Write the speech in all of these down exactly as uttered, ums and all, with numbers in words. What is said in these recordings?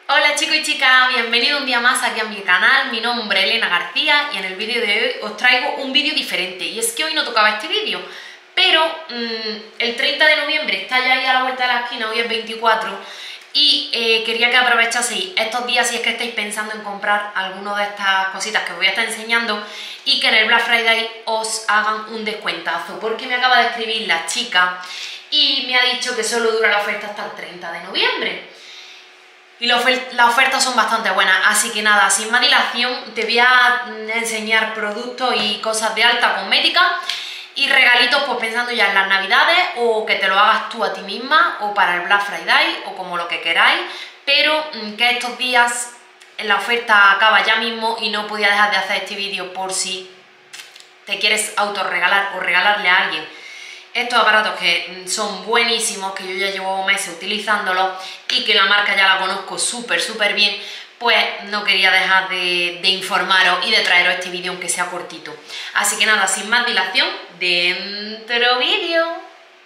Hola chicos y chicas, bienvenidos un día más aquí a mi canal. Mi nombre es Elena García y en el vídeo de hoy os traigo un vídeo diferente. Y es que hoy no tocaba este vídeo, pero mmm, el treinta de noviembre está ya ahí a la vuelta de la esquina, hoy es veinticuatro, y eh, quería que aprovechaseis estos días si es que estáis pensando en comprar alguna de estas cositas que os voy a estar enseñando y que en el Black Friday os hagan un descuentazo, porque me acaba de escribir la chica y me ha dicho que solo dura la oferta hasta el treinta de noviembre. Y las ofertas son bastante buenas, así que nada, sin más dilación te voy a enseñar productos y cosas de alta cosmética y regalitos pues pensando ya en las navidades o que te lo hagas tú a ti misma o para el Black Friday o como lo que queráis, pero que estos días la oferta acaba ya mismo y no podía dejar de hacer este vídeo por si te quieres autorregalar o regalarle a alguien estos aparatos que son buenísimos, que yo ya llevo meses utilizándolos y que la marca ya la conozco súper súper bien, pues no quería dejar de, de informaros y de traeros este vídeo aunque sea cortito. Así que nada, sin más dilación, dentro vídeo.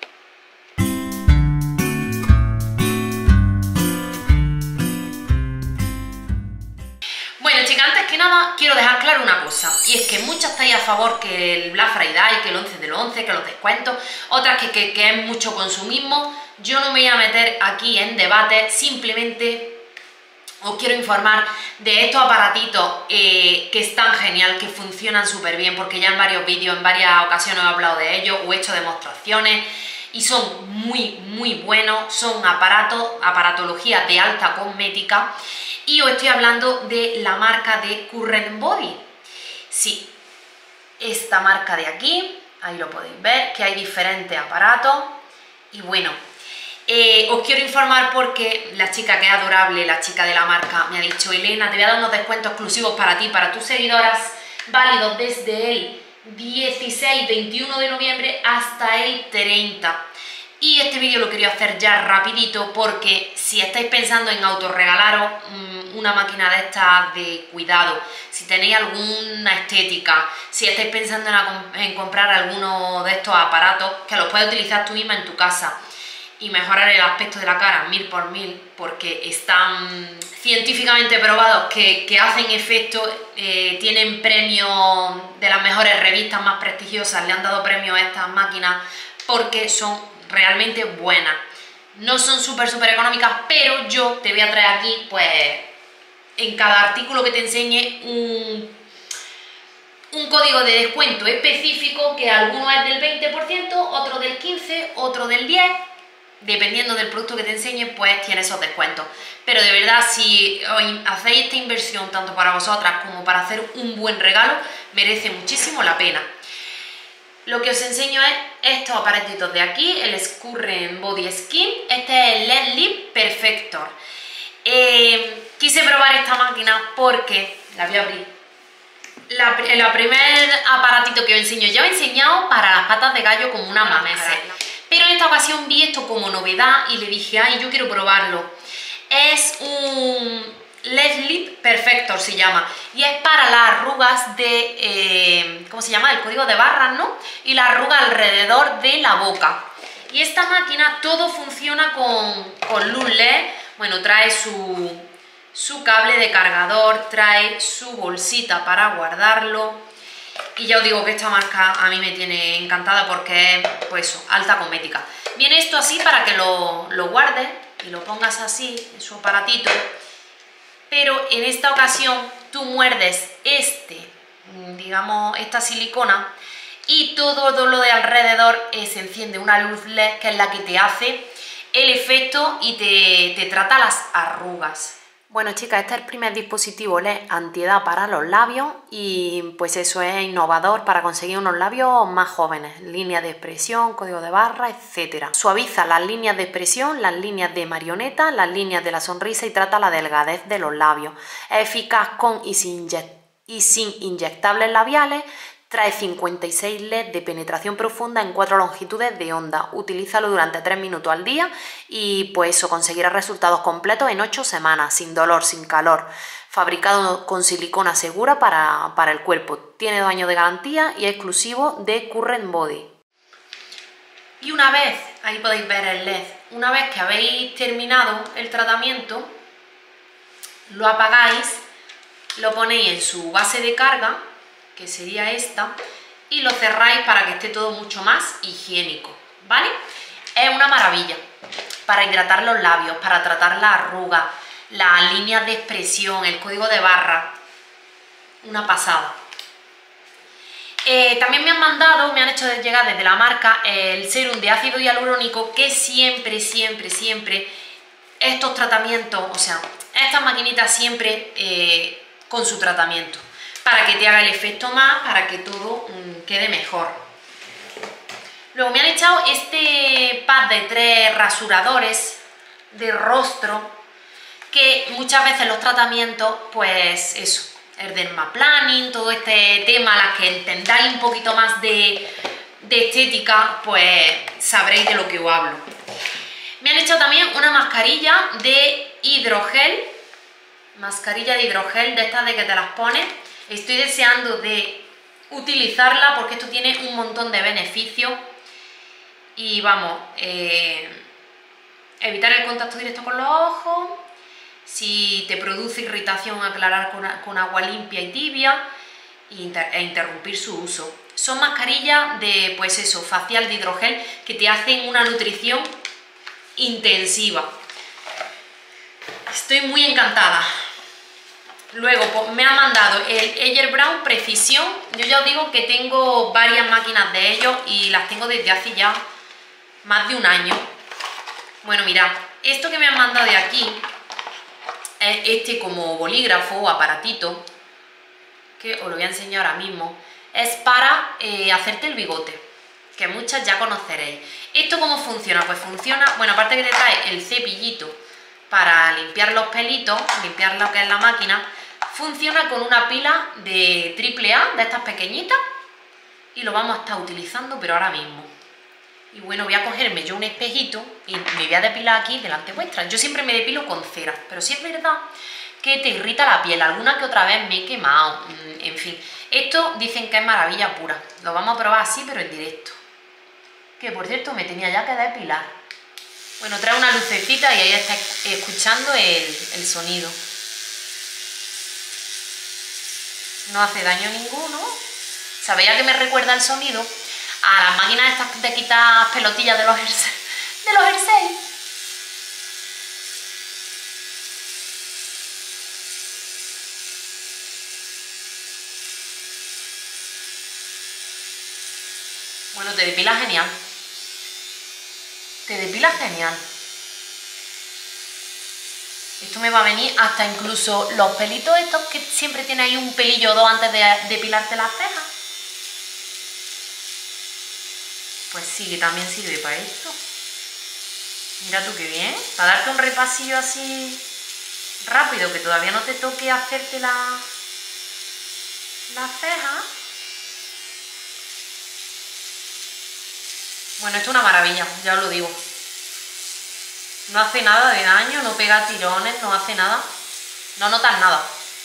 Bueno chicas, antes que nada quiero dejar claro una cosa, y es que muchas estáis a favor que el Black Friday, que el once del once, que los descuentos, otras que, que, que es mucho consumismo. Yo no me voy a meter aquí en debate, simplemente os quiero informar de estos aparatitos eh, que están genial, que funcionan súper bien, porque ya en varios vídeos, en varias ocasiones he hablado de ellos o he hecho demostraciones y son muy muy buenos, son aparatos, aparatología de alta cosmética. Y os estoy hablando de la marca de Current Body. Sí, esta marca de aquí, ahí lo podéis ver, que hay diferentes aparatos. Y bueno, eh, os quiero informar porque la chica que es adorable, la chica de la marca, me ha dicho: Elena, te voy a dar unos descuentos exclusivos para ti, para tus seguidoras, válidos desde el dieciséis veintiuno de noviembre hasta el treinta. Y este vídeo lo quería hacer ya rapidito porque si estáis pensando en autorregalaros mmm, una máquina de estas de cuidado, si tenéis alguna estética, si estáis pensando en, en comprar alguno de estos aparatos que los puedes utilizar tú misma en tu casa y mejorar el aspecto de la cara mil por mil, porque están científicamente probados que, que hacen efecto, eh, tienen premios de las mejores revistas más prestigiosas, le han dado premios a estas máquinas porque son realmente buenas. No son súper súper económicas, pero yo te voy a traer aquí pues en cada artículo que te enseñe un, un código de descuento específico, que alguno es del veinte por ciento, otro del quince por ciento, otro del diez por ciento, dependiendo del producto que te enseñe pues tiene esos descuentos. Pero de verdad, si hacéis esta inversión tanto para vosotras como para hacer un buen regalo, merece muchísimo la pena. Lo que os enseño es estos aparatitos de aquí, el Current Body Skin. Este es el L E D Lip Perfector. Eh, quise probar esta máquina porque, la voy a abrir, la, el primer aparatito que os enseño, ya os he enseñado para las patas de gallo como una máscara, pero en esta ocasión vi esto como novedad y le dije: ay, yo quiero probarlo. Es un L E D Lip Perfector, se llama, y es para las arrugas de, eh, ¿cómo se llama? El código de barras, ¿no? Y la arruga alrededor de la boca. Y esta máquina todo funciona con, con luz L E D. Bueno, trae su, su cable de cargador, trae su bolsita para guardarlo. Y ya os digo que esta marca a mí me tiene encantada porque es, pues eso, alta cosmética. Viene esto así para que lo, lo guardes y lo pongas así en su aparatito. Pero en esta ocasión tú muerdes este, digamos, esta silicona y todo lo de alrededor eh, se enciende una luz L E D que es la que te hace el efecto y te, te trata las arrugas. Bueno chicas, este es el primer dispositivo L E D antiedad para los labios y pues eso es innovador para conseguir unos labios más jóvenes, líneas de expresión, código de barra, etcétera. Suaviza las líneas de expresión, las líneas de marioneta, las líneas de la sonrisa y trata la delgadez de los labios. Es eficaz con y sin, y sin inyectables labiales. Trae cincuenta y seis L E D de penetración profunda en cuatro longitudes de onda. Utilízalo durante tres minutos al día y pues eso, conseguirás resultados completos en ocho semanas, sin dolor, sin calor. Fabricado con silicona segura para, para el cuerpo. Tiene dos años de garantía y es exclusivo de Current Body. Y una vez, ahí podéis ver el L E D, una vez que habéis terminado el tratamiento, lo apagáis, lo ponéis en su base de carga, que sería esta, y lo cerráis para que esté todo mucho más higiénico, ¿vale? Es una maravilla para hidratar los labios, para tratar las arrugas, las líneas de expresión, el código de barra, una pasada. Eh, también me han mandado, me han hecho llegar desde la marca el serum de ácido hialurónico, que siempre, siempre, siempre estos tratamientos, o sea, estas maquinitas siempre eh, con su tratamiento, para que te haga el efecto más, para que todo mmm, quede mejor. Luego me han echado este pack de tres rasuradores de rostro, que muchas veces los tratamientos, pues eso, el dermaplaning, todo este tema, las que entendáis un poquito más de, de estética, pues sabréis de lo que os hablo. Me han hecho también una mascarilla de hidrogel, mascarilla de hidrogel, de estas de que te las pones. Estoy deseando de utilizarla porque esto tiene un montón de beneficios. Y vamos, eh, evitar el contacto directo con los ojos, si te produce irritación, aclarar con, con agua limpia y tibia, e interrumpir su uso. Son mascarillas de, pues eso, facial de hidrogel, que te hacen una nutrición intensiva. Estoy muy encantada. Luego pues, me han mandado el Ayer Brown Precisión. Yo ya os digo que tengo varias máquinas de ellos y las tengo desde hace ya más de un año. Bueno, mirad, esto que me han mandado de aquí es este como bolígrafo o aparatito, que os lo voy a enseñar ahora mismo. Es para eh, hacerte el bigote, que muchas ya conoceréis. ¿Esto cómo funciona? Pues funciona, bueno, aparte que te trae el cepillito para limpiar los pelitos, limpiar lo que es la máquina, funciona con una pila de triple A, de estas pequeñitas, y lo vamos a estar utilizando, pero ahora mismo. Y bueno, voy a cogerme yo un espejito y me voy a depilar aquí delante vuestra. Yo siempre me depilo con cera, pero sí es verdad que te irrita la piel. Alguna que otra vez me he quemado, en fin. Esto dicen que es maravilla pura. Lo vamos a probar así, pero en directo. Que por cierto, me tenía ya que depilar. Bueno, trae una lucecita y ahí está escuchando el, el sonido. No hace daño ninguno. ¿Sabéis a qué me recuerda el sonido? A las máquinas estas de quitar pelotillas de los jerseys. De los jerseys. Bueno, te depila genial. Te depila genial. Esto me va a venir hasta incluso los pelitos estos que siempre tiene ahí un pelillo o dos antes de depilarte las cejas. Pues sí, que también sirve para esto. Mira tú qué bien. Para darte un repasillo así rápido, que todavía no te toque hacerte la, la ceja. Bueno, esto es una maravilla, ya os lo digo. No hace nada de daño, no pega tirones, no hace nada. No notas nada.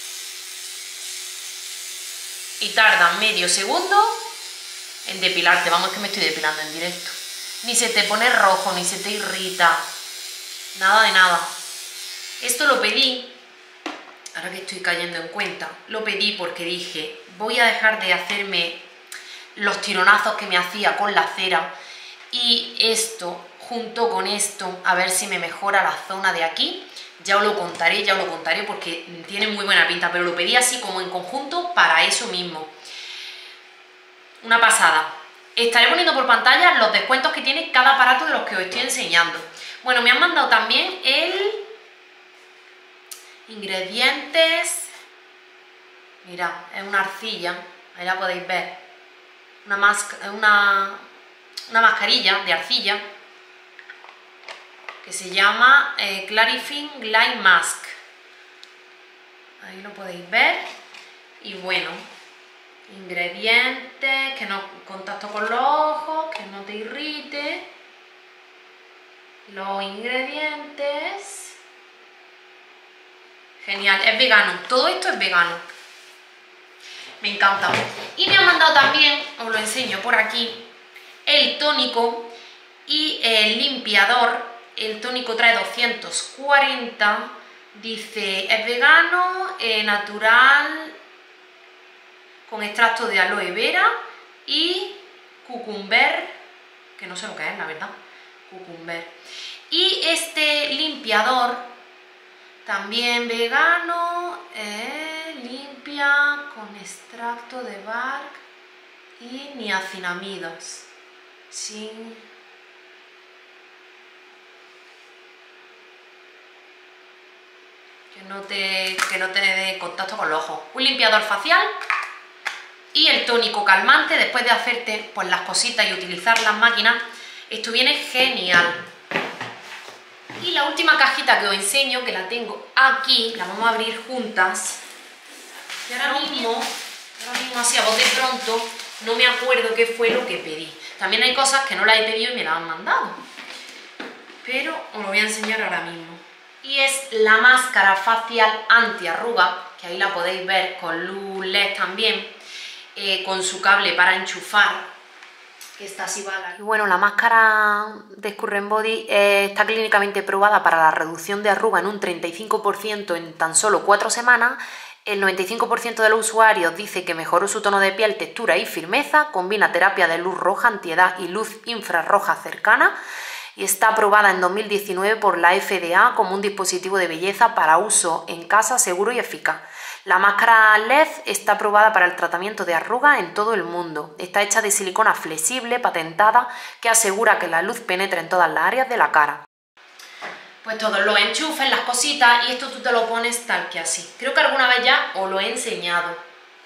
Y tarda medio segundo en depilarte. Vamos, que me estoy depilando en directo. Ni se te pone rojo, ni se te irrita. Nada de nada. Esto lo pedí, ahora que estoy cayendo en cuenta, lo pedí porque dije, voy a dejar de hacerme los tironazos que me hacía con la cera. Y esto, junto con esto, a ver si me mejora la zona de aquí. Ya os lo contaré, ya os lo contaré porque tiene muy buena pinta, pero lo pedí así como en conjunto para eso mismo. Una pasada. Estaré poniendo por pantalla los descuentos que tiene cada aparato de los que os estoy enseñando. Bueno, me han mandado también el ingredientes. Mirad, es una arcilla, ahí la podéis ver. Una, masca, una, una mascarilla de arcilla que se llama eh, Clarifying Light Mask. Ahí lo podéis ver. Y bueno, ingredientes, que no contacto con los ojos, que no te irrite. Los ingredientes. Genial, es vegano, todo esto es vegano. Me encanta. Y me han mandado también, os lo enseño por aquí, el tónico y el limpiador. El tónico trae doscientos cuarenta Dice, es vegano, eh, natural, con extracto de aloe vera y cucumber, que no sé lo que es, la verdad, cucumber. Y este limpiador, también vegano, eh, limpia con extracto de bark y niacinamidas, sin... que no te, que no te dé contacto con los ojos. Un limpiador facial y el tónico calmante después de hacerte pues, las cositas y utilizar las máquinas. Esto viene genial. Y la última cajita que os enseño, que la tengo aquí, la vamos a abrir juntas. Y ahora mismo, ahora mismo así a bote pronto, no me acuerdo qué fue lo que pedí. También hay cosas que no las he pedido y me las han mandado. Pero os lo voy a enseñar ahora mismo. Y es la máscara facial antiarruga, que ahí la podéis ver con luz L E D también, eh, con su cable para enchufar, que está así bala. Y bueno, la máscara de Scurren Body eh, está clínicamente probada para la reducción de arruga en un treinta y cinco por ciento en tan solo cuatro semanas. El noventa y cinco por ciento de los usuarios dice que mejoró su tono de piel, textura y firmeza, combina terapia de luz roja, antiedad y luz infrarroja cercana. Y está aprobada en dos mil diecinueve por la F D A como un dispositivo de belleza para uso en casa seguro y eficaz. La máscara L E D está aprobada para el tratamiento de arrugas en todo el mundo. Está hecha de silicona flexible, patentada, que asegura que la luz penetra en todas las áreas de la cara. Pues todos los enchufes, las cositas, y esto tú te lo pones tal que así. Creo que alguna vez ya os lo he enseñado.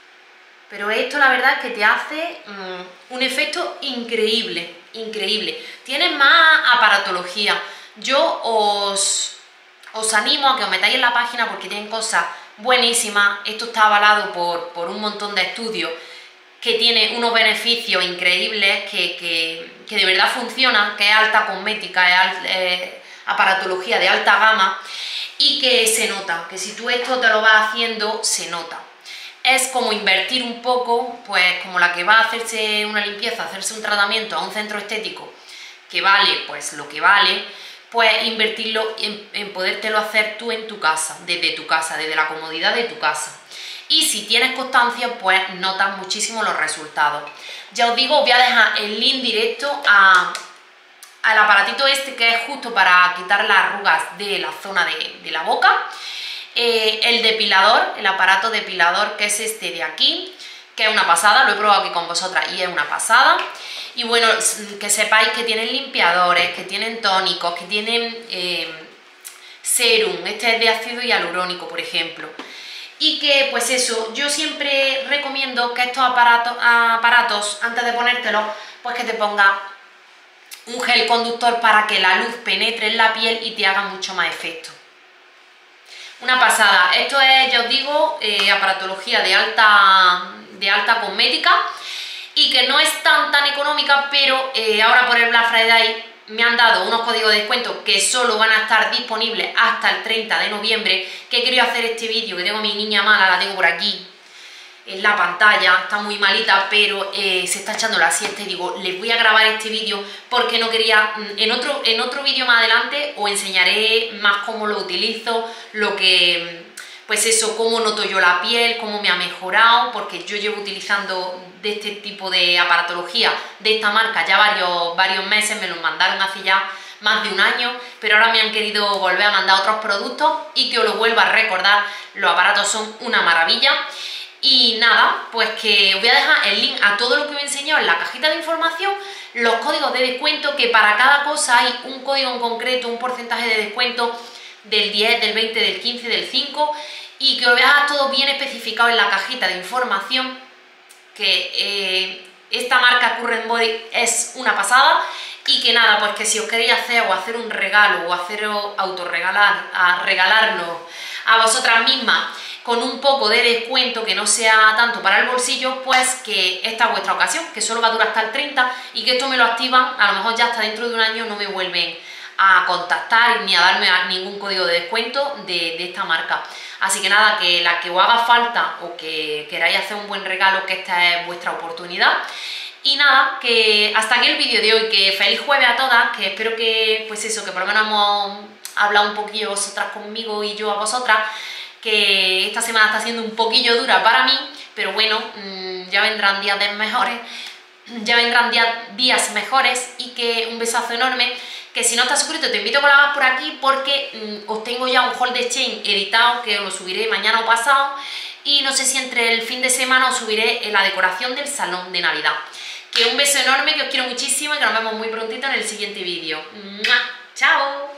Pero esto la verdad es que te hace mmm, un efecto increíble, increíble. Tienes más aparatología. Yo os, os animo a que os metáis en la página porque tienen cosas buenísimas. Esto está avalado por, por un montón de estudios que tiene unos beneficios increíbles, que, que, que de verdad funcionan, que es alta cosmética, es alt, eh, aparatología de alta gama y que se nota, que si tú esto te lo vas haciendo, se nota. Es como invertir un poco, pues como la que va a hacerse una limpieza, hacerse un tratamiento a un centro estético que vale pues lo que vale, pues invertirlo en, en podértelo hacer tú en tu casa, desde tu casa, desde la comodidad de tu casa. Y si tienes constancia, pues notas muchísimo los resultados. Ya os digo, os voy a dejar el link directo a, al aparatito este que es justo para quitar las arrugas de la zona de, de la boca. Eh, el depilador, el aparato depilador, que es este de aquí, que es una pasada, lo he probado aquí con vosotras y es una pasada. Y bueno, que sepáis que tienen limpiadores, que tienen tónicos, que tienen eh, serum, este es de ácido hialurónico, por ejemplo. Y que, pues eso, yo siempre recomiendo que estos aparatos, aparatos antes de ponértelos, pues que te pongas un gel conductor para que la luz penetre en la piel y te haga mucho más efecto. Una pasada. Esto es, ya os digo, eh, aparatología de alta, de alta cosmética y que no es tan tan económica, pero eh, ahora por el Black Friday me han dado unos códigos de descuento que solo van a estar disponibles hasta el treinta de noviembre, que he querido hacer este vídeo, que tengo a mi niña mala, la tengo por aquí en la pantalla, está muy malita, pero eh, se está echando la siesta y digo, les voy a grabar este vídeo porque no quería, en otro, en otro vídeo más adelante os enseñaré más cómo lo utilizo, lo que, pues eso, cómo noto yo la piel, cómo me ha mejorado, porque yo llevo utilizando de este tipo de aparatología, de esta marca, ya varios, varios meses, me los mandaron hace ya más de un año, pero ahora me han querido volver a mandar otros productos y que os lo vuelva a recordar, los aparatos son una maravilla. Y nada, pues que os voy a dejar el link a todo lo que os he enseñado en la cajita de información, los códigos de descuento, que para cada cosa hay un código en concreto, un porcentaje de descuento del diez, del veinte, del quince, del cinco, y que os voy a dejar todo bien especificado en la cajita de información, que eh, esta marca Scurren Body es una pasada, y que nada, pues que si os queréis hacer o hacer un regalo o haceros autorregalar, a regalarlo a vosotras mismas, con un poco de descuento que no sea tanto para el bolsillo, pues que esta es vuestra ocasión, que solo va a durar hasta el treinta y que esto me lo activan, a lo mejor ya hasta dentro de un año no me vuelven a contactar ni a darme ningún código de descuento de, de esta marca. Así que nada, que la que os haga falta o que queráis hacer un buen regalo, que esta es vuestra oportunidad. Y nada, que hasta aquí el vídeo de hoy, que feliz jueves a todas, que espero que, pues eso, que por lo menos hemos hablar un poquillo vosotras conmigo y yo a vosotras, que esta semana está siendo un poquillo dura para mí, pero bueno, mmm, ya vendrán días de mejores, ya vendrán días, días mejores y que un besazo enorme. Que si no estás suscrito te invito a que lo hagas por aquí porque mmm, os tengo ya un haul de Shein editado que os lo subiré mañana o pasado, y no sé si entre el fin de semana os subiré la decoración del salón de Navidad. Que un beso enorme, que os quiero muchísimo y que nos vemos muy prontito en el siguiente vídeo. ¡Chao!